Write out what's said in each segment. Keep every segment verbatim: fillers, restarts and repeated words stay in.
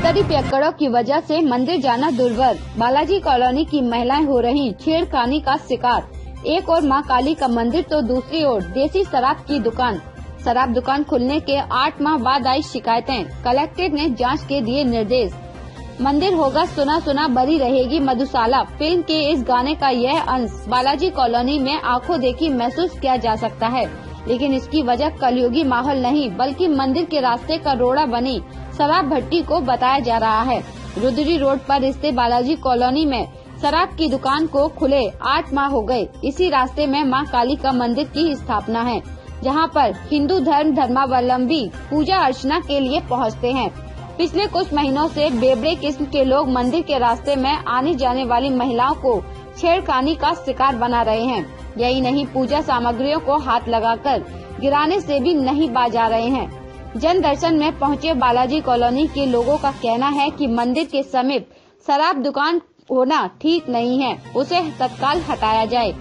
भीतरी पियक्कड़ों की वजह से मंदिर जाना दुर्भर। बालाजी कॉलोनी की महिलाएं हो रही छेड़खानी का शिकार। एक ओर मां काली का मंदिर तो दूसरी ओर देसी शराब की दुकान। शराब दुकान खुलने के आठ माह बाद आई शिकायतें। कलेक्ट्रेट ने जांच के दिए निर्देश। मंदिर होगा सुना सुना बरी रहेगी मधुशाला। फिल्म के इस गाने का यह अंश बालाजी कॉलोनी में आंखों देखी महसूस किया जा सकता है, लेकिन इसकी वजह कलयुगी माहौल नहीं बल्कि मंदिर के रास्ते का रोड़ा बनी शराब भट्टी को बताया जा रहा है। रुद्री रोड पर स्थित बालाजी कॉलोनी में शराब की दुकान को खुले आठ माह हो गए। इसी रास्ते में मां काली का मंदिर की स्थापना है, जहां पर हिंदू धर्म धर्मावलंबी पूजा अर्चना के लिए पहुंचते हैं। पिछले कुछ महीनों से बेबड़े किस्म के लोग मंदिर के रास्ते में आने जाने वाली महिलाओं को छेड़खानी का शिकार बना रहे हैं। यही नहीं, पूजा सामग्रियों को हाथ लगाकर गिराने से भी नहीं बाज आ रहे हैं। जन दर्शन में पहुंचे बालाजी कॉलोनी के लोगों का कहना है कि मंदिर के समीप शराब दुकान होना ठीक नहीं है, उसे तत्काल हटाया जाए।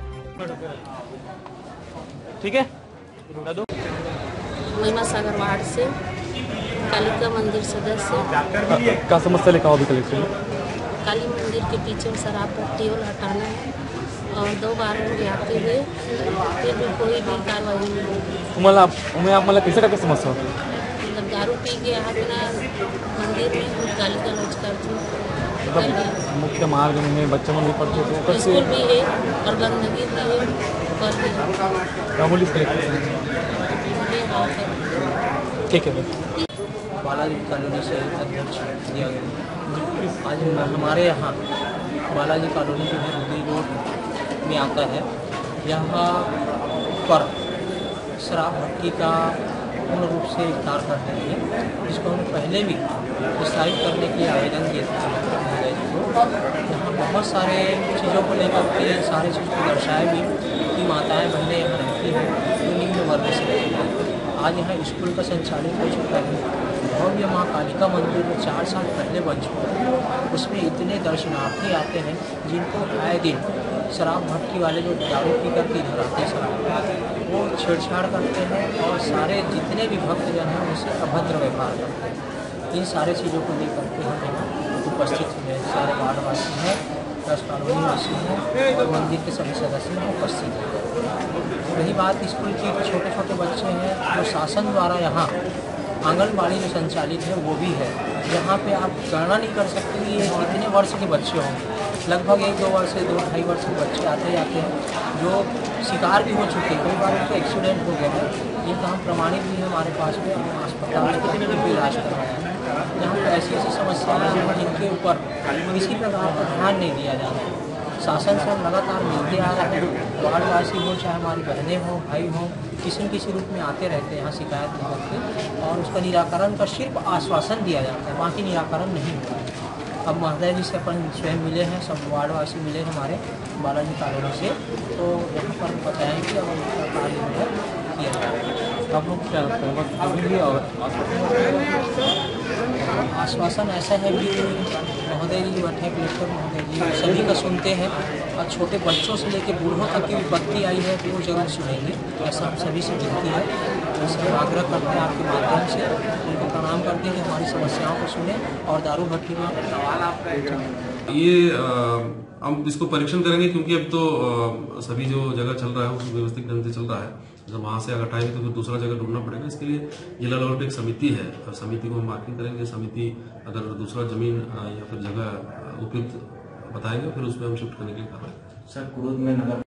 ठीक है। महिमा सागर वार्ड से कालिका मंदिर सदस्य। क्या समस्या लेकर आओ अभी कलेक्टर में? काली मंदिर के पीछे शराब भट्टी और हटाना है और दो बार हो गए आते हुए फिर भी कोई भी कार्रवाई नहीं। तुम्हाला आप मला कैसे क्या समस्या होती है? मतलब दारू पी के अपना मंदिर में गाली गलौज करते हैं। मुख्य मार्ग में बच्चे भी पढ़ते तो स्कूल भी है और गंदगी भी है पर ठीक है। बालाजी कॉलोनी से अध्यक्ष दिया गया। आज हमारे यहाँ बालाजी कॉलोनी जो है रुद्री रोड में आता है, यहाँ पर शराब भट्टी का पूर्ण रूप से इफ्तार कर रहे हैं, जिसको हमने पहले भी प्रस्तावित करने के लिए आवेदन दिए थे। यहाँ बहुत सारे चीज़ों को लेकर के सारे चीज़ को दर्शाए भी कि माताएं बहनें यहाँ रहती हैं जो निम्न वर्ग से रहती हैं। आज यहाँ स्कूल का संचालित हो चुका है। भव्य माँ कालिका मंदिर में चार साल पहले बन चुका है। उसमें इतने दर्शनार्थी आते हैं जिनको आए दिन शराब भट्टी वाले जो दारू पी करके इधर आते हैं शराब वो छेड़छाड़ करते हैं और सारे जितने भी भक्तजन हैं उनसे अभद्र व्यवहार करते हैं। इन सारे चीज़ों को लेकर के हम यहाँ उपस्थित हैं। सारे वार्डवासी हैं, दस कॉलोनी वासी हैं और मंदिर के सभी सदस्य हैं उपस्थित हैं। रही बात स्कूल की, छोटे छोटे बच्चे हैं जो शासन द्वारा यहाँ आंगनबाड़ी जो संचालित है वो भी है। यहाँ पे आप गणना नहीं कर सकते कि ये कितने वर्ष के बच्चे होंगे। लगभग एक दो वर्ष से दो ढाई वर्ष के बच्चे आते जाते हैं जो शिकार भी हो चुके हैं। कई बार उनके एक्सीडेंट हो गए हैं। ये काम प्रमाणित भी है हमारे पास में। अस्पताल में कितने भी इलाज करवाया है। यहाँ पर ऐसी ऐसी समस्याएं हैं जिनके ऊपर किसी प्रकार का ध्यान नहीं दिया जाता। शासन से लगातार मिलते आ रहे हैं। वार्डवासी हो चाहे हमारी बहनें हों भाई हों, किसी न किसी रूप में आते रहते हैं यहाँ शिकायत लेकर के और उसका निराकरण का सिर्फ आश्वासन दिया जाता है, बाकी निराकरण नहीं होता है। अब महोदय जी से अपन स्वयं मिले हैं, सब वार्डवासी मिले हैं हमारे बालाजी कॉलोनी से, तो यहाँ पर बताएँ कि अब उनका कार्य जो है किया जाए। आप लोग क्या लगता है बस और आश्वासन ऐसा है कि महोदय जी बैठे कलेक्टर महोदय जी सभी का सुनते हैं और छोटे बच्चों से लेकर बूढ़ों तक की विपत्ति आई है तो वो जरूर सुनेंगे। ऐसा हम सभी से विनती है, जैसे आग्रह करते हैं आपके माध्यम से, उनको प्रणाम करते हैं कि हमारी समस्याओं को सुने और दारू भट्टी में ये आ, हम इसको परीक्षण करेंगे क्योंकि अब तो आ, सभी जो जगह चल रहा है वो व्यवस्थित ढंग से चल रहा है। जब वहाँ से अगर हटाएंगे तो फिर दूसरा जगह ढूंढना पड़ेगा। इसके लिए जिला लेवल पे एक समिति है और समिति को हम मार्किंग करेंगे। समिति अगर दूसरा जमीन या फिर जगह उपयुक्त बताएंगे फिर उसमें हम शिफ्ट करने के लिए कार्रवाई। सर, क्रोध में नगर